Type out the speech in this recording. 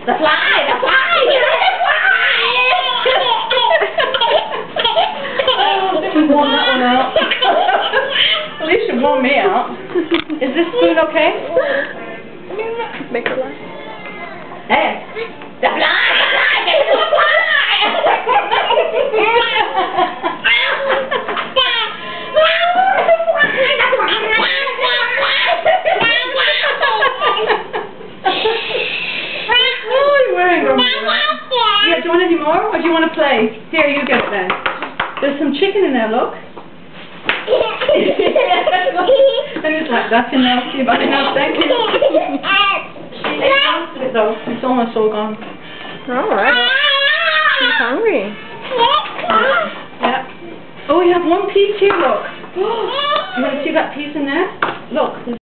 The fly! The fly! Get rid of the fly! Did we warm that one out? At least you warmed me out. Is this spoon okay? Make her laugh. Hey! The fly! The fly! Get rid of the fly! Yeah, do you want any more, or do you want to play? Here, you get it then. There's some chicken in there, look. And it's like, that's enough, you've had enough, thank you. It's almost all gone. Alright. She's hungry. Yeah. Oh, we have one piece here, look. You want to see that piece in there? Look.